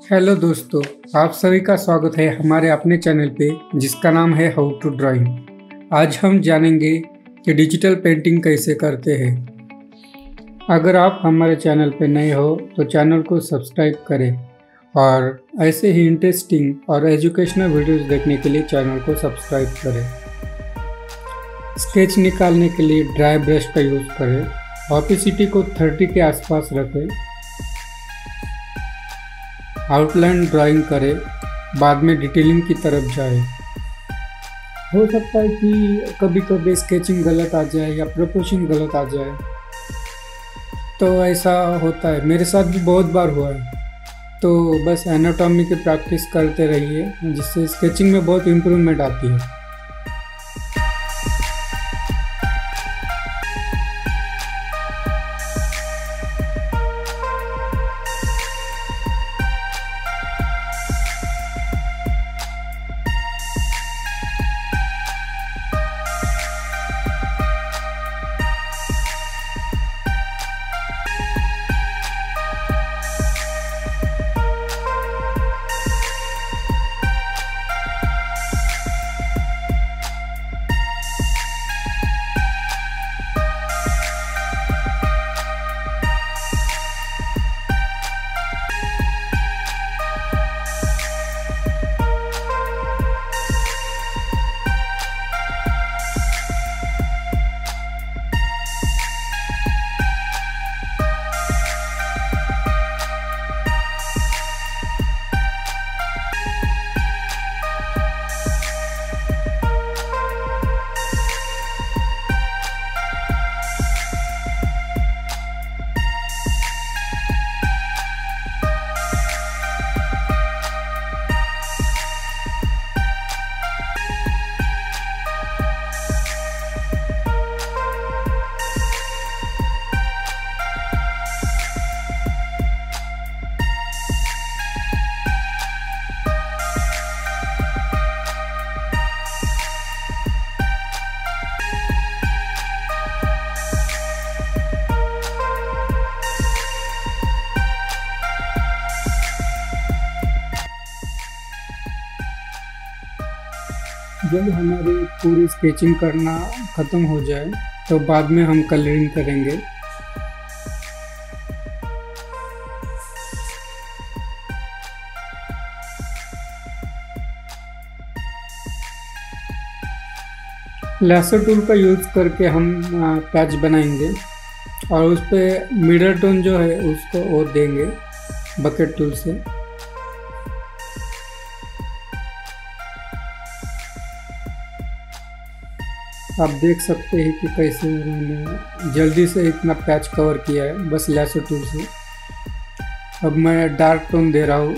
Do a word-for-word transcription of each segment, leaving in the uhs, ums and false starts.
Hello दोस्तों, आप सभी का स्वागत है हमारे अपने चैनल पे जिसका नाम है हाउ टू ड्राइंग। आज हम जानेंगे कि डिजिटल पेंटिंग कैसे करते हैं। अगर आप हमारे चैनल पे नए हो तो चैनल को सब्सक्राइब करें और ऐसे ही इंटरेस्टिंग और एजुकेशनल वीडियोस देखने के लिए चैनल को सब्सक्राइब करें। स्केच निकालने के लिए ड्राई ब्रश का यूज़ करें। ऑपेसिटी को तीस के आसपास रखें। आउटलाइन ड्राइंग करें, बाद में डिटेलिंग की तरफ जाए। हो सकता है कि कभी कभी स्केचिंग गलत आ जाए या प्रोपोर्शन गलत आ जाए, तो ऐसा होता है, मेरे साथ भी बहुत बार हुआ है। तो बस एनाटॉमी की प्रैक्टिस करते रहिए, जिससे स्केचिंग में बहुत इम्प्रूवमेंट आती है। जब हमारी पूरी स्केचिंग करना ख़त्म हो जाए तो बाद में हम कलरिंग करेंगे। लेसर टूल का यूज़ करके हम पैच बनाएंगे और उस पर मिडल टोन जो है उसको और देंगे बकेट टूल से। आप देख सकते हैं कि कैसे मैंने जल्दी से इतना पैच कवर किया है बस लेसर टूल से। अब मैं डार्क टोन दे रहा हूँ।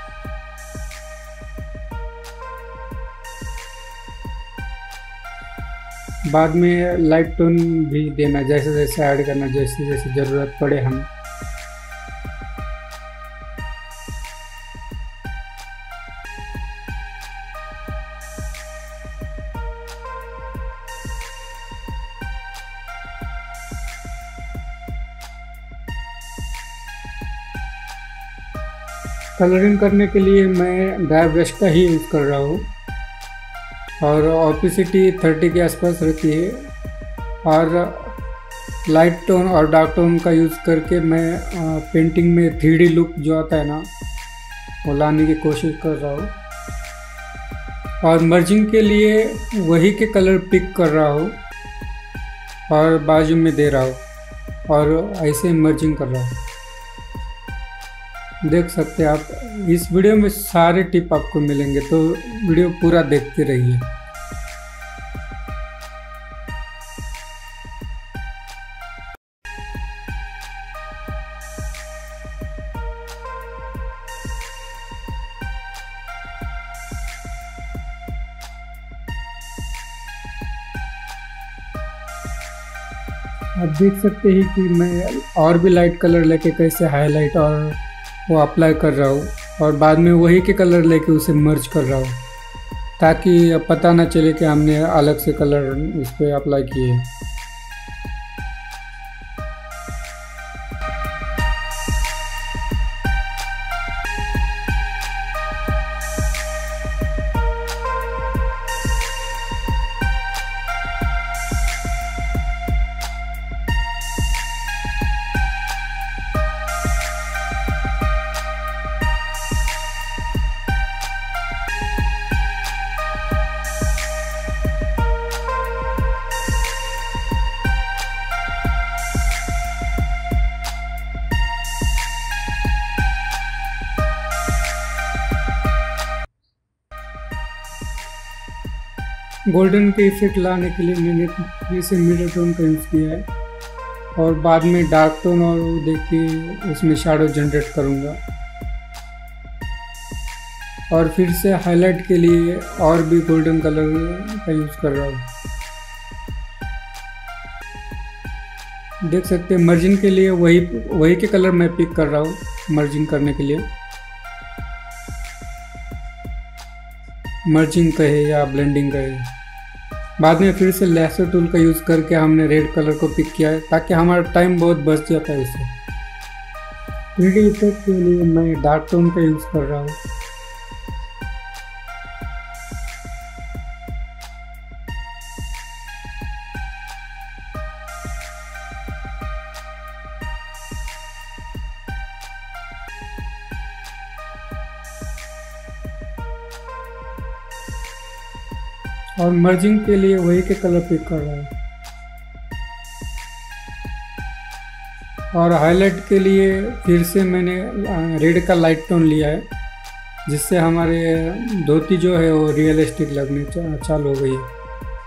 बाद में लाइट टोन भी देना, जैसे जैसे ऐड करना, जैसे जैसे ज़रूरत पड़े हम। कलरिंग करने के लिए मैं ड्राई ब्रश का ही यूज़ कर रहा हूँ और ऑपेसिटी तीस के आसपास रहती है। और लाइट टोन और डार्क टोन का यूज़ करके मैं पेंटिंग में थ्री डी लुक जो आता है ना, वो लाने की कोशिश कर रहा हूँ। और मर्जिंग के लिए वही के कलर पिक कर रहा हूँ और बाजू में दे रहा हूँ और ऐसे मर्जिंग कर रहा हूँ। देख सकते हैं आप, इस वीडियो में सारे टिप आपको मिलेंगे, तो वीडियो पूरा देखते रहिए। आप देख सकते हैं कि मैं और भी लाइट कलर लेके कैसे हाईलाइट और वो अप्लाई कर रहा हूँ और बाद में वही के कलर लेके उसे मर्ज कर रहा हूँ, ताकि पता ना चले कि हमने अलग से कलर उस पर अप्लाई किए। गोल्डन के इफेक्ट लाने के लिए मैंने फिर से मिडल टोन का यूज़ किया है और बाद में डार्क टोन और देखिए उसमें शैडो जनरेट करूँगा। और फिर से हाईलाइट के लिए और भी गोल्डन कलर का यूज़ कर रहा हूँ। देख सकते हैं मर्जिंग के लिए वही वही के कलर मैं पिक कर रहा हूँ मर्जिंग करने के लिए। मर्जिंग कहे या ब्लेंडिंग कहे। बाद में फिर से लैसो टूल का यूज़ करके हमने रेड कलर को पिक किया है ताकि हमारा टाइम बहुत बच जाता है इससे। थ्री डी इफेक्ट के लिए मैं डार्क टोन का यूज़ कर रहा हूँ। और मर्जिंग के लिए वही के कलर पिक कर रहा हूँ। और हाईलाइट के लिए फिर से मैंने रेड का लाइट टोन लिया है जिससे हमारे धोती जो है वो रियलिस्टिक लगने चालू हो गई है।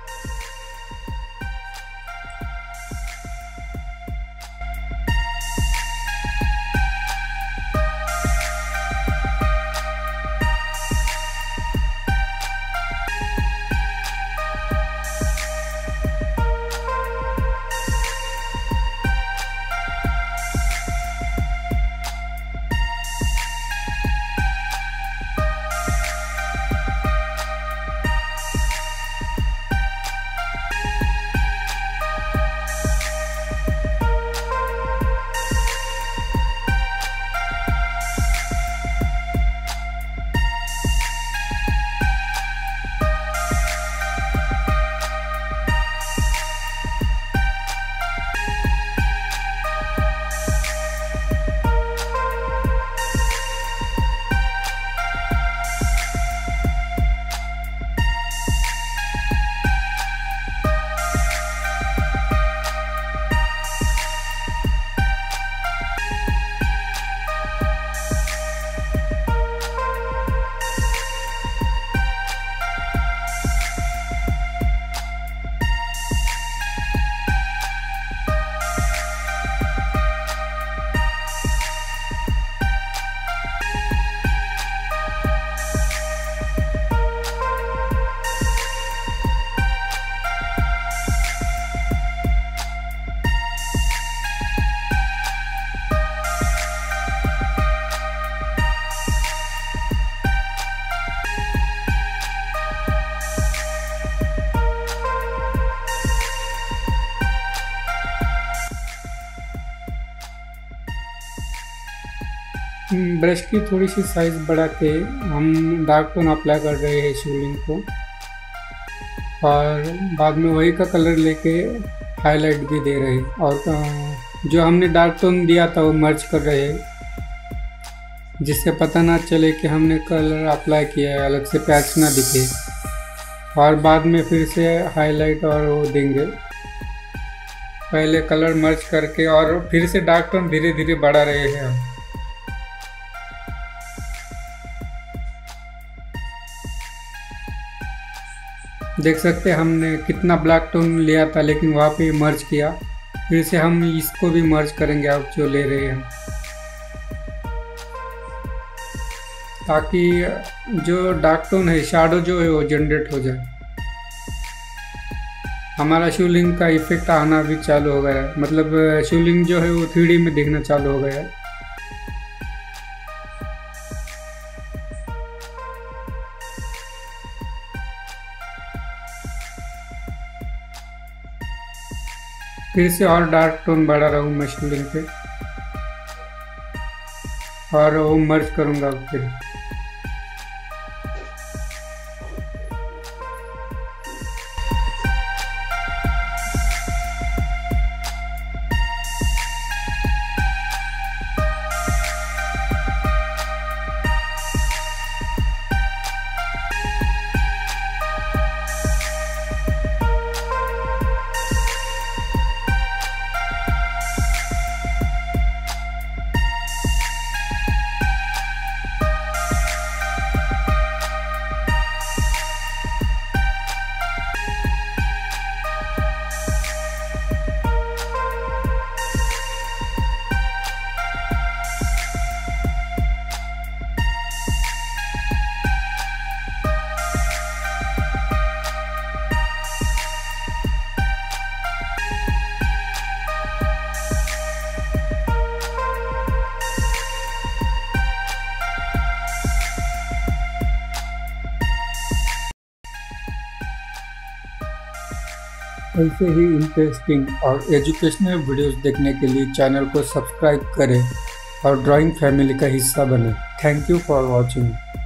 ब्रश की थोड़ी सी साइज बढ़ा के हम डार्क टोन अप्लाई कर रहे हैं शूलिंग को और बाद में वही का कलर लेके हाईलाइट भी दे रहे हैं और जो हमने डार्क टोन दिया था वो मर्ज कर रहे हैं जिससे पता ना चले कि हमने कलर अप्लाई किया है, अलग से पैच ना दिखे। और बाद में फिर से हाईलाइट और वो देंगे, पहले कलर मर्ज करके और फिर से डार्क टोन धीरे धीरे बढ़ा रहे हैं हम। देख सकते हैं हमने कितना ब्लैक टोन लिया था लेकिन वहाँ पे मर्ज किया, फिर से हम इसको भी मर्ज करेंगे अब जो ले रहे हैं, ताकि जो डार्क टोन है शैडो जो है वो जनरेट हो जाए। हमारा शूलिंग का इफेक्ट आना भी चालू हो गया है, मतलब शूलिंग जो है वो थ्री डी में दिखना चालू हो गया है। फिर से और डार्क टोन बढ़ा रहा हूँ मैं शूलिंग पे और वो मर्ज करूँगा फिर। ऐसे ही इंटरेस्टिंग और एजुकेशनल वीडियोस देखने के लिए चैनल को सब्सक्राइब करें और ड्राइंग फैमिली का हिस्सा बने। Thank you for watching.